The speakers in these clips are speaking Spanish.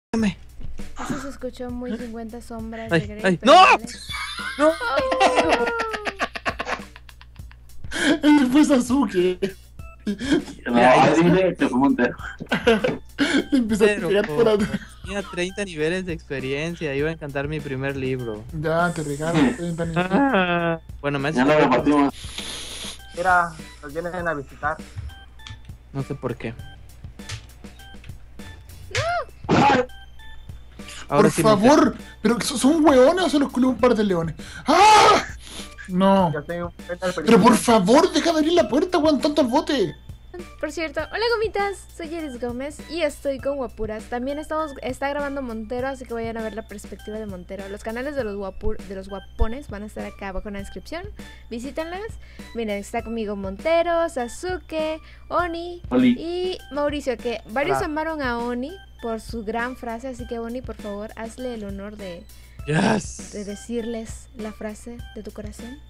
Eso se escuchó muy 50 sombras de Grey. ¡Ay! ¡No! ¡No! Fue Sasuke. Dile que fue Montero. Le empezaste a pegar por atrás. Tenía 30 niveles de experiencia, iba a encantar mi primer libro. Ya, te regalo. Bueno, me hace... Ya lo repartimos. Mira, nos vienen a visitar. No sé por qué. Por favor, pero ¿son hueones o se los culó un par de leones? ¡Ah! No. Pero por favor, deja de abrir la puerta, weón, tonto al bote. Por cierto, hola gomitas, soy Iris Gómez y estoy con Guapuras. También está grabando Montero, así que vayan a ver la perspectiva de Montero. Los canales de los guapones van a estar acá abajo en la descripción. Visítenlas. Miren, está conmigo Montero, Sasuke, Oni y Mauricio, que varios amaron a Oni por su gran frase, así que Oni, por favor, hazle el honor de decirles la frase de tu corazón.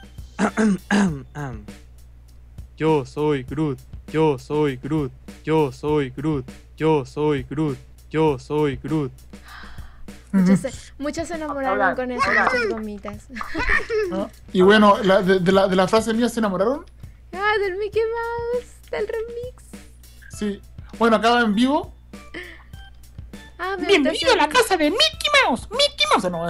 Yo soy Groot, yo soy Groot, yo soy Groot, yo soy Groot, yo soy Groot. Muchos se enamoraron con eso, muchas gomitas. ¿No? Y bueno, de la frase mía se enamoraron. Ah, del Mickey Mouse, del remix. Sí. Bueno, acaba en vivo. Ah, bienvenido a la casa de Mickey Mouse. Mickey Mouse. No,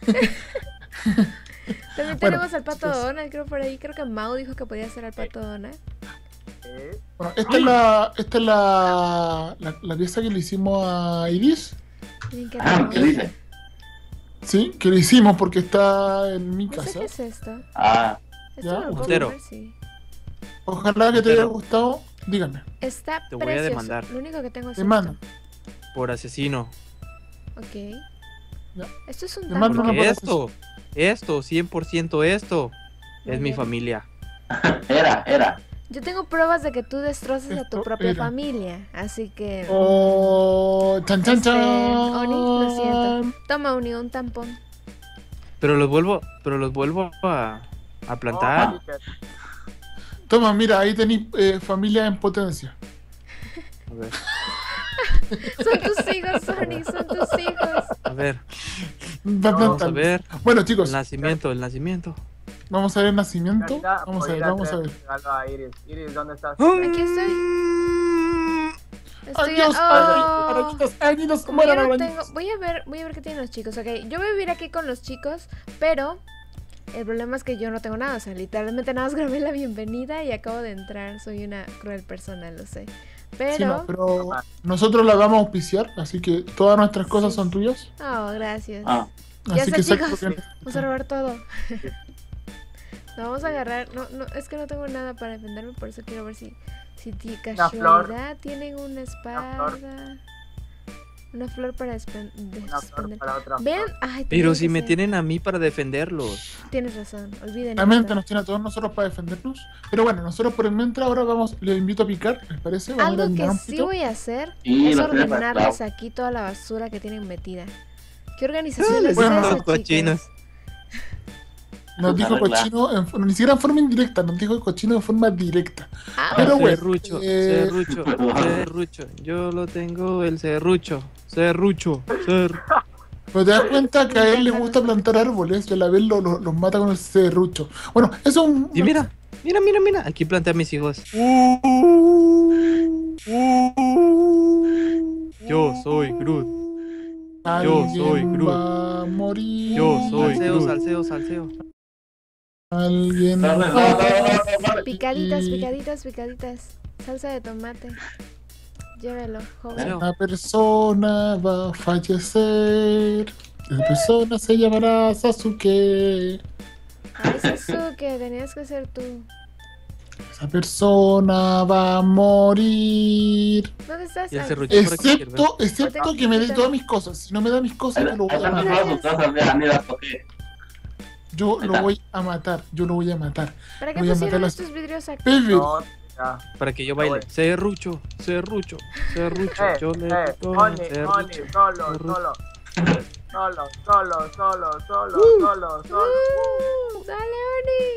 también tenemos al Pato Donald, creo por ahí. Creo que Mau dijo que podía ser al Pato Donald. Bueno, esta es la pieza que le hicimos a Iris. ¿Qué dice? Sí, que le hicimos porque está en mi casa. ¿Qué es esto? Ya, Montero. Sí. Ojalá que te haya gustado. Díganme. Está Te voy a precioso. demandar. Lo único que tengo es Demanda. Por asesino. Ok. Ya. Esto es un Demanda tanto. una Porque esto, 100% esto, es mi familia. Era. Yo tengo pruebas de que tú destrozas a tu propia era. familia, así que... Oh, chan chan chan. Oni, lo siento. Toma, Oni, un tampón. Pero los vuelvo a plantar. Toma, mira, ahí tenéis familia en potencia. A ver. Son tus hijos, Oni, son tus hijos. A ver. Vamos a ver. Bueno, chicos. El nacimiento. Vamos a ver el nacimiento. Vamos a ver. Iris, ¿dónde estás? Aquí estoy. Adiós, arañitos, Como yo no tengo... Voy a ver qué tienen los chicos, ok. Yo voy a vivir aquí con los chicos, pero el problema es que yo no tengo nada. O sea, literalmente nada más grabé la bienvenida y acabo de entrar. Soy una cruel persona, lo sé. Pero... Sí, no, pero nosotros la vamos a auspiciar, así que todas nuestras cosas son tuyas. Oh, gracias. Así está, que chicos. Vamos a robar todo. No, vamos a agarrar... No, es que no tengo nada para defenderme, por eso quiero ver si casualidad tienen una espada. Una flor para desprender. Vean, pero si me tienen a mí para defenderlos. Tienes razón, olviden. La mente nos tiene a todos nosotros para defendernos. Pero bueno, nosotros por el mientras ahora les invito a picar, ¿les parece? Vamos algo que sí voy a hacer es ordenarles aquí toda la basura que tienen metida. ¿Qué organización es esa, cochinos? Nos dijo cochino, ni siquiera en forma indirecta, nos dijo cochino en forma directa. Pero bueno, serrucho, yo lo tengo, el serrucho. Pero te das cuenta que a él le gusta plantar árboles y a la vez los mata con el serrucho. Bueno, eso es un... Y mira, aquí planté a mis hijos. Yo soy Groot. Yo soy Groot. Va a morir. Yo soy Groot. Salseo. Alguien. Picaditas. Salsa de tomate. Llévelo, joven. Una persona va a fallecer. Esa persona se llamará Sasuke. Ay, Sasuke, tenías que ser tú. Esa persona va a morir. ¿Dónde estás? Excepto que me dé todas mis cosas. Si no me da mis cosas, yo lo voy a matar. Yo lo voy a matar. ¿Para qué pusieron estos vidrios aquí? Para que yo baile. Serrucho. Yo le Solo. Dale, Oni.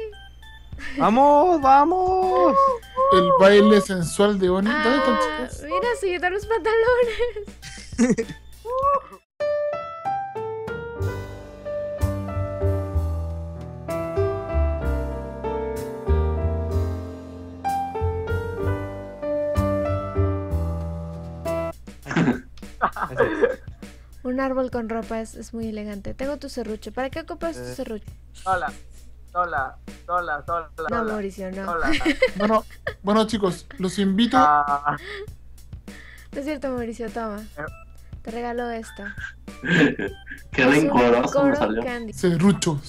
¡Vamos! El baile sensual de Oni. ¿Dónde están, chicos? Mira, se quitaron los pantalones. Un árbol con ropa es muy elegante. Tengo tu serrucho. ¿Para qué ocupas tu serrucho? Sola. No, Mauricio, no. Sola. Bueno, chicos, los invito. Ah, No es cierto, Mauricio, toma. Te regalo esto. Qué Es un rencoroso me Coro salió. Candy. Serrucho.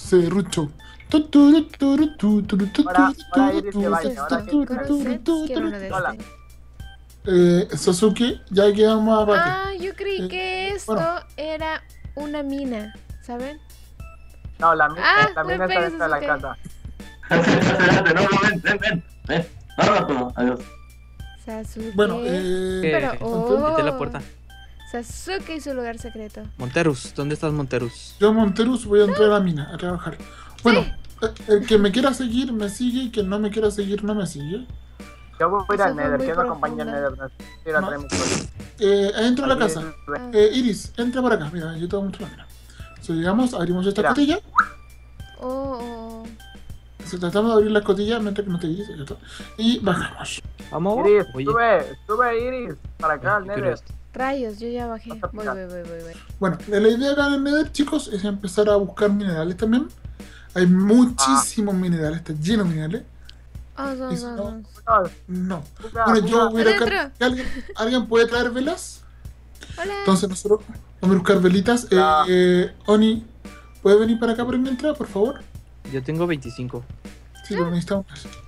Ahora Iris que vaya, ahora Esto, Coro Sets, quiero uno de Hola. este. Sasuke, ya quedamos a Ah, yo creí que esto bueno. era una mina, ¿saben? No, la me mina está pegas, dentro de la Sasuke. casa. Espérate, no, ven. No, rato, adiós. Sasuke. Bueno, Pero, Quité la puerta. Sasuke y su lugar secreto. Monterus, ¿dónde estás, Monterus? yo Monterus voy a entrar a la mina a trabajar. Bueno, el que me quiera seguir me sigue y quien no me quiera seguir no me sigue. Yo voy a ir al Eso fue Nether, muy ¿quién me acompaña al profunda. Nether? Quiero No. traer mis cosas. Adentro de la casa. Ah. Iris, entra para acá. Mira, yo te voy a mostrar la mina. So, llegamos, abrimos esta Mira. cotilla. Oh. So, tratamos de abrir la cotilla mientras que no te Iris, ¿cierto? Y bajamos. Vamos. Iris, Oye, sube Iris, para acá al ¿qué quiero Nether. esto? Rayos, yo ya bajé. No te Voy. Bueno, la idea acá en el Nether, chicos, es empezar a buscar minerales también. Hay muchísimos minerales, está lleno de minerales. Vamos. Eso no. No. Fuga, Bueno, yo fuga. voy a ir a Adentro. ¿Alguien puede traer velas? Hola. Entonces nosotros vamos a buscar velitas. Ah. Oni, ¿puede venir para acá por mientras, por favor? Yo tengo 25. Sí, lo necesitamos.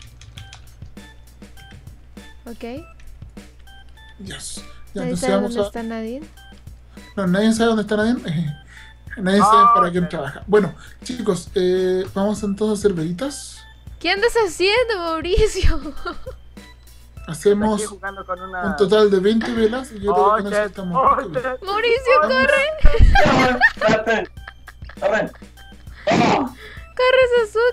Ok. Yes. Ya, ¿Nadie entonces sabe vamos dónde a... está Nadine? No, nadie sabe dónde está nadie. Nadie Ah, sabe para quién pero- trabaja. Bueno, chicos, vamos entonces a hacer velitas. ¿Qué andas haciendo, Mauricio? Hacemos Estoy jugando con una... un total de 20 velas y yo creo Oh, que con eso shit. estamos. Oh, bien. shit. Mauricio, corre. Espérate. Corre. Vamos. Corre,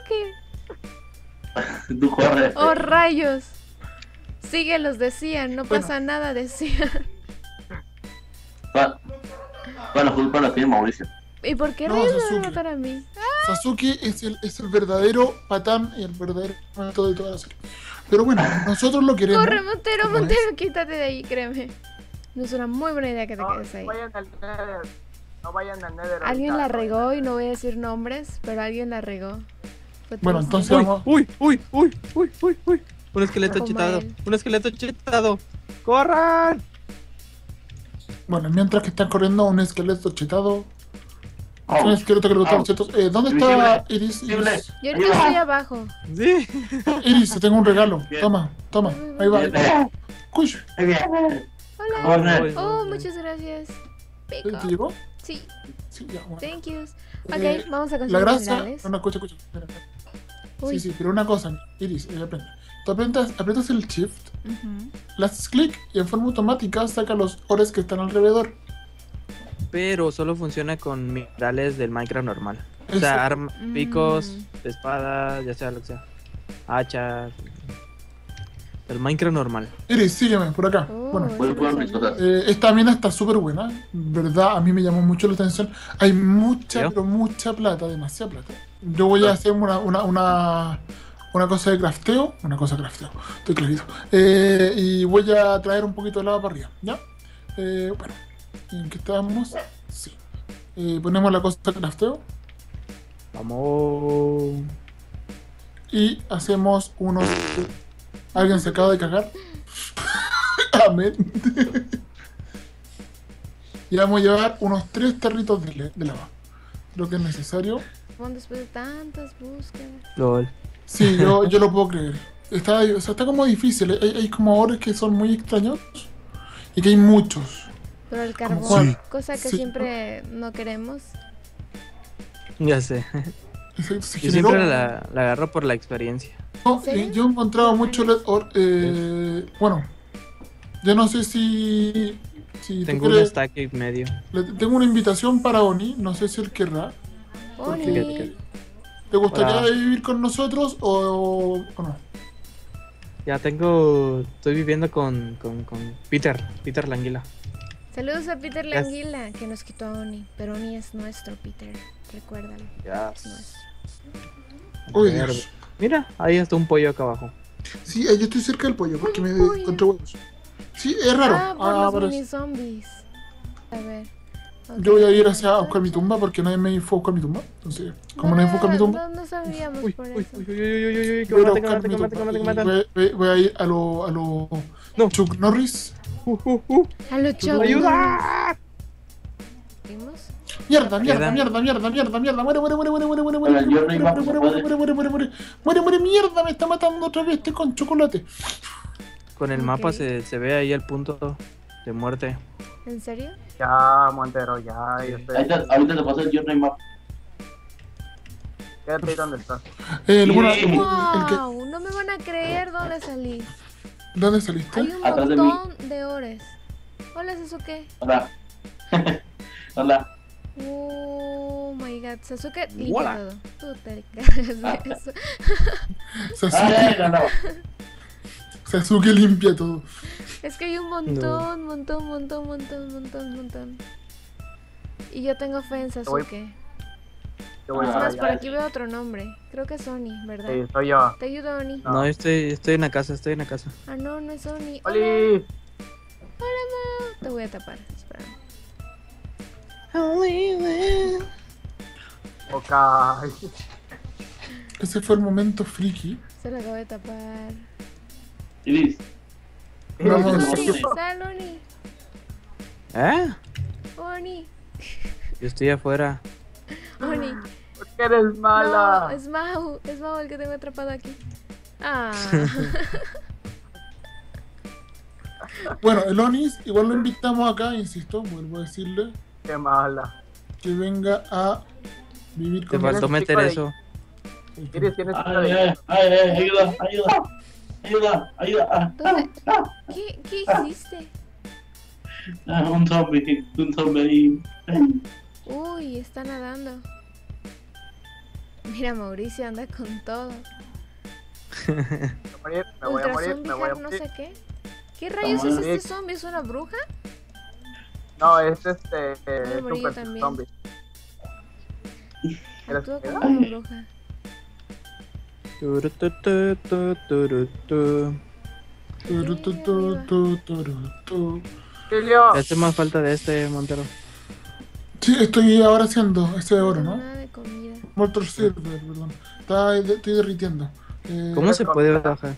Sasuke. Tú corre. Oh, rayos. Síguelos, decían. No Bueno. pasa nada, decían. Bueno, culpa la tiene Mauricio. ¿Y por qué No, rayos me van a Sasuke. matar a mí? Sasuke es el verdadero patán y el verdadero momento de toda la serie. Pero bueno, nosotros lo queremos. Corre, Montero, ¿Cómo es? Montero, quítate de ahí, créeme. No es una muy buena idea que te No, quedes ahí. no vayan al Nether. No vayan al Nether. Alguien ahorita. la regó y no voy a decir nombres, pero alguien la regó. Fue Bueno, triste. entonces vamos. Uy. Un esqueleto Como chetado. él. Un esqueleto chetado. ¡Corran! Bueno, mientras que están corriendo un esqueleto chetado. Oh, Un esqueleto que le gustan los chetos. ¿Dónde está Iris? Visible. Iris, Yo ahorita estoy abajo. Sí. Iris, te tengo un regalo. Bien. Toma. Ahí va. Bien. Cush, Bien. Hola. Corre. Oh, muchas gracias. ¿te Pico. llegó? Sí, Sí, ya, bueno. thank you. Eh, Ok, vamos a La conseguir grasa. minerales. No, escucha. Espera. Uy. Sí, pero una cosa, Iris, aprende. Tú aprietas el shift, Ujú. le haces clic y en forma automática saca los ores que están alrededor. Pero solo funciona con minerales del Minecraft normal. O Eso. sea, picos, Mm. espadas, ya sea lo que sea. Hachas. El Minecraft normal. Iris, sígueme por acá. Oh, Bueno, eso Voy no por sabía. mis cosas. esta mina está súper buena, verdad, a mí me llamó mucho la atención. Hay mucha, ¿Yo? pero mucha plata, demasiada plata. Yo voy a hacer una cosa de crafteo, estoy clarito. Y voy a traer un poquito de lava para arriba, ¿ya? Bueno, ¿en qué estábamos? Sí. Ponemos la cosa de crafteo Vamos. y hacemos unos... ¿Alguien se acaba de cagar? Amén. Y vamos a llevar unos 3 tarritos de lava. Creo que es necesario. Bueno, después de tantas búsquedas. LOL. Sí, yo lo puedo creer. Está como difícil. Hay como ores que son muy extraños y que hay muchos. Pero el carbón, cuál? cosa que Sí. siempre no queremos. Ya sé. Se Yo generó- siempre la agarro por la experiencia. No, ¿En serio? yo he encontrado mucho bueno, yo no sé si tú Tengo un quieres- stack y medio. tengo una invitación para Oni, no sé si él querrá. Oni. Fíjate. ¿Te gustaría Hola. vivir con nosotros o no? Ya estoy viviendo con Peter Languila. Saludos a Peter Ya. Languila, que nos quitó a Oni. Pero Oni es nuestro, Peter. Recuérdalo. Ya. Es nuestro. Uy, Verde. Dios. Mira, ahí está un pollo acá abajo. Sí, yo estoy cerca del pollo porque me pollo. encontré huevos. Sí, es raro. Ah, por los parece. mini zombies. A ver. Yo voy a ir hacia a buscar mi tumba porque nadie me fue a buscar mi tumba. Entonces, como nadie fue a buscar mi tumba, No sabíamos Uy, por uy, eso. uy, uy, uy, uy, uy, que voy a ir a mate, buscar que mi mate, que tumba. mate, que Y mate. voy a ir a lo No. Chuck Norris. A lo Chuck ¡Ayuda! Norris. Mierda, mierda, Queda. mierda, mierda, mierda, mierda. Muere, muere, muere, muere, muere, muere, Pero muere, yo no muere, iba, muere, no muere, puede. muere, muere, muere, muere, muere, muere, mierda, me está matando otra vez este con chocolate. Con el mapa Ok. se ve ahí el punto de muerte. ¿En serio? Ya, Montero, ya. Yo estoy Ahorita te paso el journey map. Quédate ahí donde estás. Luna, Sí. el que, ¡Wow! No me van a creer dónde salí. ¿dónde saliste? Hay un Atrás de mí. montón de ores. Hola, Sasuke. Hola. Hola. Oh my god. Sasuke limpia Hola. todo. Tú te encargas de eso. Ay, Sasuke, no, no. Sasuke limpia todo. Es que hay un montón. Y yo tengo fe en Sasuke. Yo voy Es para más, por allá. aquí veo otro nombre. Creo que es Oni, ¿verdad? Sí, soy yo. Te ayudo, Oni. No. No, yo estoy en la casa, estoy en la casa. Ah, no, no es Oni. Hola. ¡Oli! Hola, Mau. Te voy a tapar. Espera. Ok. Ese fue el momento friki. Se lo acabo de tapar. Iris. Vamos, Oni, sí. sal, Oni. ¿Eh? Oni. Yo estoy afuera. Oni. ¿Por qué eres mala? No, es Mau. Es Mau el que tengo atrapado aquí. Ah. Bueno, el Onis, igual lo invitamos acá, insisto, vuelvo a decirle Qué mala. que venga a vivir Te con faltó chico meter de- eso. Iris, tienes Ay, cara de... ayuda, ayuda. Ayuda, ayuda. ¿Dónde? ¿Qué hiciste? Un zombie ahí. Uy, está nadando. Mira, Mauricio anda con todo. Me voy a Ultra morir, zombie me voy a hack, no morir. sé qué. ¿Qué rayos es este zombie? ¿Es una bruja? No, es Voy a morir yo super también. zombie. ¿Quieres Actúa que como quede? una bruja. Emilio, Hace más falta de este, Montero. Sí, estoy ahora haciendo ese de oro, No ¿no? tengo nada de comida. Mortar Silver, perdón. Estoy derritiendo. ¿Cómo se puede bajar?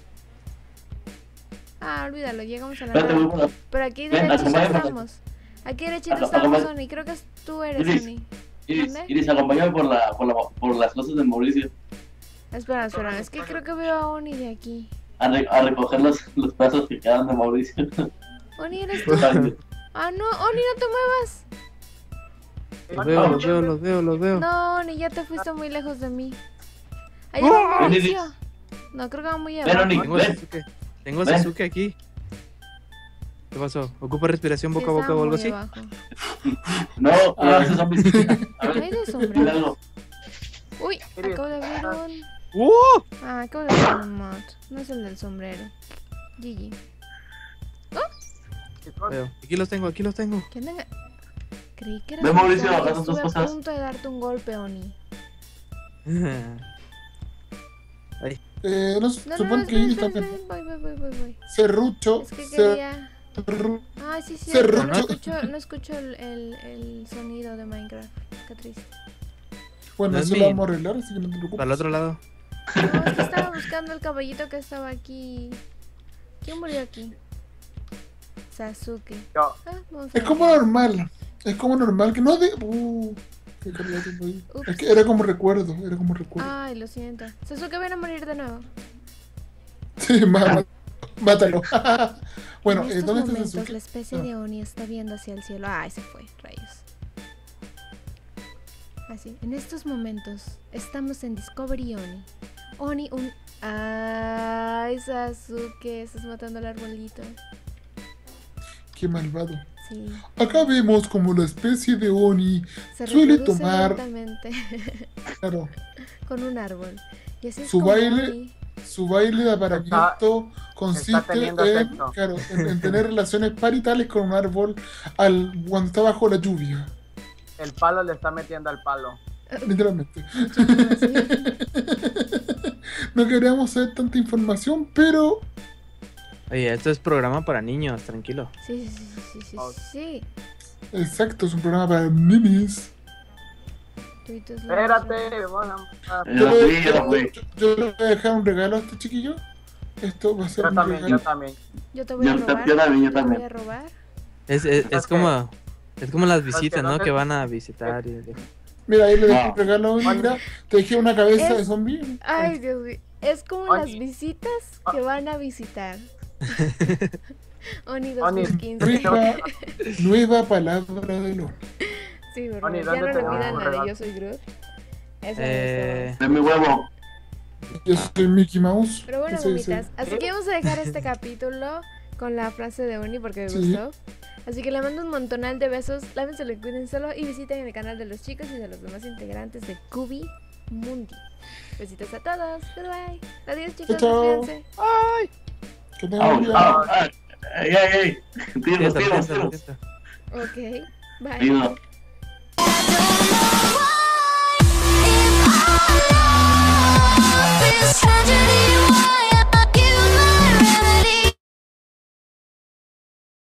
Ah, olvídalo, llegamos a la Espérate, nada. voy por la- Pero aquí Ven, derechito acompáñame. estamos. Aquí derechito Acá- estamos, acompáñame. Oni. Creo que tú eres, Iris. Oni. Iris, ¿Dónde? Iris, acompáñame por las cosas de Mauricio. Espera. Es que creo que veo a Oni de aquí. A recoger los pedazos que quedan de Mauricio. Oni, ¿eres tú? Ay, Ah, no, Oni, no te muevas. Los veo. No, Oni, ya te fuiste muy lejos de mí. Allá va Mauricio. No, creo que va muy Ven, abajo. Oni. Tengo a Sasuke. Tengo a Ven. Sasuke aquí. ¿Qué pasó? ¿Ocupa respiración boca a Sí, boca o algo está así? muy abajo. No, pero esos zombies. A Hay ver, de dile sombrero. algo. Uy, acabo de abrir un... ¡Uh! Ah, acabo de abrir un mod. No es el del sombrero. GG. Veo. Aquí los tengo. ¿Qué andan? Creí que era Ven, un Mauricio, zombie. agarra tus Estuve a cosas. punto de darte un golpe, Oni. no se No, supone que Iris también. Voy. Serrucho. Es que quería... Ah, sí, sí. Serrucho. No escucho el sonido de Minecraft. Qué triste. Bueno, No es eso lo mi- vamos a arreglar, así que no te preocupes. Para el otro lado. No, es que estaba buscando el caballito que estaba aquí. ¿Quién murió aquí? Sasuke. Yo. Ah, vamos a Es ver. como normal. Es como normal que no de. Qué carga tengo ahí. Ups. Es que era como recuerdo. Ay, lo siento. Sasuke viene a morir de nuevo. Sí, mátalo. Bueno, En estos ¿dónde está momentos Sasuke? la especie de Oni está viendo hacia el cielo. Ay, se fue, rayos. Así, en estos momentos estamos en Discovery Oni. Oni, un... Ay, Sasuke, estás matando al arbolito. Qué malvado. Sí, Acá vemos como la especie de Oni, se Suele reproduce tomar- lentamente claro, con un árbol. Y así es Su como baile- Oni- su baile de apareamiento está consiste teniendo en, sexo. claro, en tener relaciones paritales con un árbol cuando está bajo la lluvia, El palo le está metiendo al palo. literalmente. Sí. No queríamos saber tanta información, pero Oye, esto es programa para niños, tranquilo. Sí. Oh. Sí. Exacto, es un programa para ninis. Tuitos, Espérate, vamos a... Yo fui, yo fui. Yo le voy a dejar un regalo a este chiquillo. Esto va a ser Yo un también, regalo. yo también. Yo te voy a Yo robar. también, yo te voy también. a robar. Es como... Es como las visitas, no ¿no? te- Que van a visitar y... Mira, ahí le dejé No. un regalo. Mira, te dejé una cabeza Es- de zombie. Ay, Dios mío. Es como Oni. las visitas que van a visitar. Oni Oni. 2015. Nueva palabra del Oni. Sí, por Oni, favor. Ya no ¿dónde te repitan vamos, la de verdad? Yo soy Groot. Esa Eh, De mi huevo. Yo soy Mickey Mouse. Pero bueno, Ese es el- gomitas, así que vamos a dejar este capítulo con la frase de Oni porque me Sí. gustó. Así que le mando un montonal de besos, lávenselo y cuídenselo y visiten el canal de los chicos y de los demás integrantes de Cubi Mundi. Besitos a todos, goodbye. Adiós chicos, Chao. despídense. Que tengan Au, un día. au, ey, ey, ey. Tiro, piénsalo, tiro, piénsalo, tiro. piénsalo. Ok, bye. Tiro. If I